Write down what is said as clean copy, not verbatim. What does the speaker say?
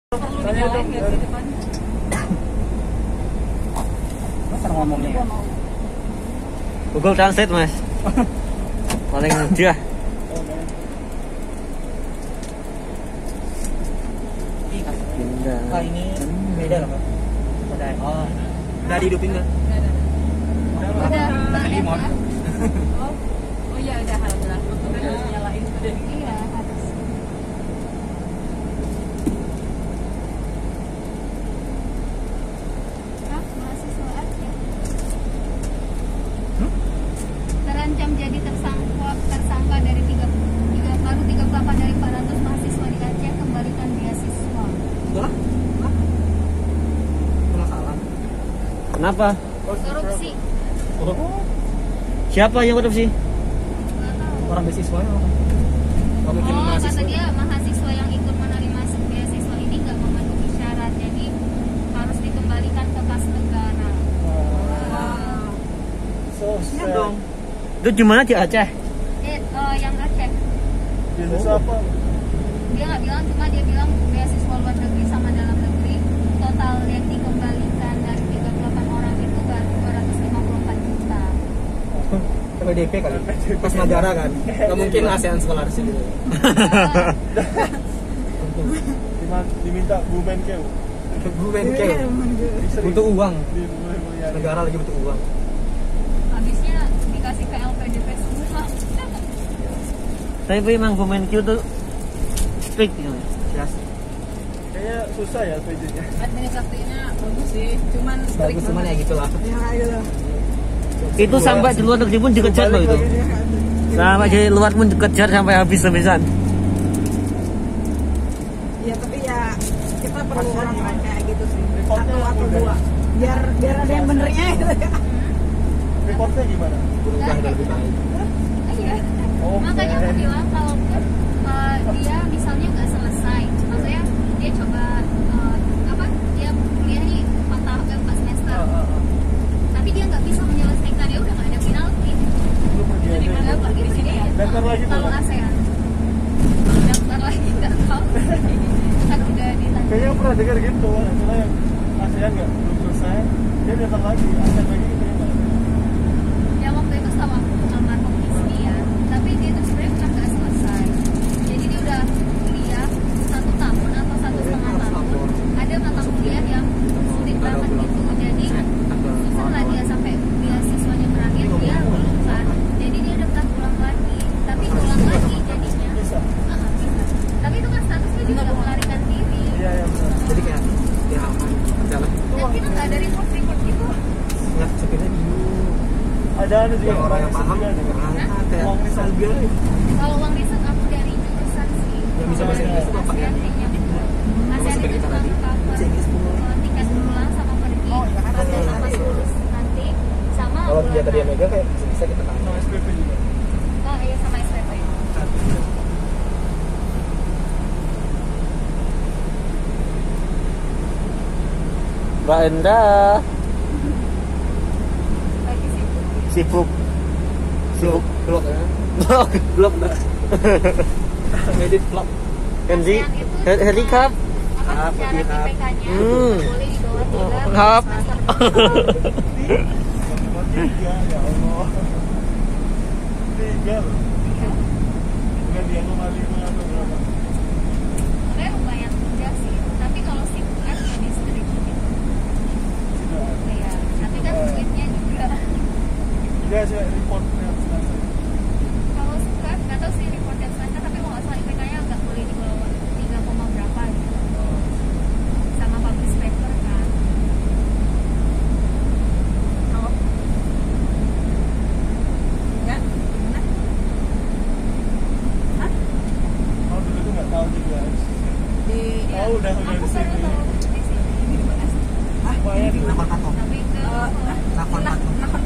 Tanya dong. Masa ngomongnya ya? Google Translate mas. Paling mudah. Pindah. Kak ini beda loh kak. Oh, udah dihidupin kan? Udah. Limon. Oh iya udah alhamdulillah. Udah nyalain udah. Iya harus. Mahasiswa Aceh. Terancam jadi tersangka dari 38 dari 400 mahasiswa di Aceh kembalikan beasiswa. Udah? Masalah. Kenapa? Korupsi. Oh, Siapa yang korupsi? Nggak tahu. orang beasiswa ya? Oh, mungkin Oh, mahasiswa. kata dia mahasiswa yang ikut menerima beasiswa ini nggak memenuhi syarat, jadi harus dikembalikan ke kas negara. So, Iya dong. Itu di mana di Aceh? Yang Aceh. Beasiswa apa? Dia nggak bilang, cuma dia bilang beasiswa luar negeri sama dalam negeri total yang dikembalikan dari 38 orang itu baru 254 juta. PDP kali. Pas negara kan. Nggak mungkin ASEAN Scholarship gitu. Diminta Bu Menkeu Bu Menkeu butuh uang. di Mulyani. Negara lagi butuh uang. Habisnya dikasih ke LPDP semua. Tapi memang pemain Q tuh strict gitu. Yes. Kayaknya susah ya PJ-nya. Administrasinya bagus sih, cuman Bagus cuman ya gitulah. Itu sampai di luar negeri pun dikejar loh itu. Sampai di luar pun dikejar sampai habis-habisan. Ya tapi ya kita perlu orang-orang kayak gitu sih, satu atau dua, biar ada yang benernya gitu ya. Reportnya gimana? Berubah dan lebih baik. Iya. Oh, Makanya aku oke. bilang kalau dia misalnya nggak selesai, maksudnya dia coba dia kuliah nih 4 semester, tapi dia nggak bisa menyelesaikan, ya udah nggak ada penalti. Lu pergi Jadi aja. mana pergi sini ya? Daftar lagi tuh. Kalau ASEAN, kalau daftar lagi nggak tahu. Kan udah ditanya. Kayaknya pernah dengar gitu, akhirnya yang ASEAN nggak belum selesai, dia datang lagi, ASEAN lagi gitu ya. Ya waktu itu sama almarhum Ismi ya, tapi dia tuh sebenarnya bukan nggak selesai. Jadi dia udah kuliah 1 tahun atau 1,5 tahun. Ada mata kuliah yang sulit banget gitu. Jadi susah lah dia sampai beasiswanya berakhir dia lulusan. Jadi dia daftar ulang lagi, tapi ulang lagi jadinya. Bisa. Bisa. Tapi itu kan statusnya juga udah melarikan diri. Iya, iya benar. Jadi kayak ya aman jalan. Dan kita nggak ada report gitu. Nggak sebenarnya Ada juga yang orang yang paham juga ada. kayak Uang riset. Salbion Kalau uang riset aku dari jurusan sih. yang bisa bahasa Inggris itu apa ya? ASEAN kayaknya betul. ASEAN seperti itu kita cuma tadi, cover bahasa Inggris pun. tiket pulang sama pergi. Ada sama lulus nanti sama Kalau dia bulan tadi yang lalu. megang kayak bisa kita tanya. Sama SPP juga. Oh iya sama SPP. Mbak Endah Lagi sibuk. sibuk. Blok ya. Blok. Blok enggak. Edit vlog. Kenzi, ASEAN itu handicap. apa syarat Handicap. IPK-nya Hmm. boleh di bawah 3 Hap. Cuma 3, ya Allah. 3 loh. Bukan dia 5 atau berapa? Sebenarnya lumayan mudah sih. Tapi kalau sibuk kan ya di street gitu. Tidak. Iya. Tapi kan duitnya juga. Enggak sih reportnya selesai. Kalau suka nggak tahu sih report yang semester, tapi kalau nggak salah IPK-nya nggak boleh di bawah 3, berapa gitu. Sama publish paper kan. Kalau Enggak? Gimana? Hah? Oh dulu tuh nggak tahu juga. Di Oh udah aku di baru sini. tahu di sini. Lumayan. Nakon kantor. Tapi ke Nakon kantor.